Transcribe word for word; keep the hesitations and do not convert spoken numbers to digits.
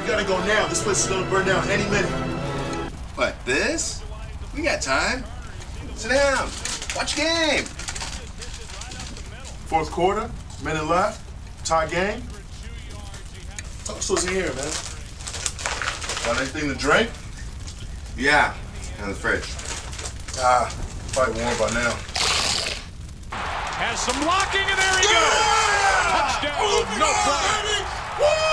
gotta go now. This place is gonna burn down any minute. What, this? We got time. Sit down. Watch the game. Fourth quarter, minute left, tie game. Talk to us in here, man. Got anything to drink? Yeah, in the fridge. Ah, probably warm by now. Has some blocking, and there he goes! Yeah! Touchdown, no flag.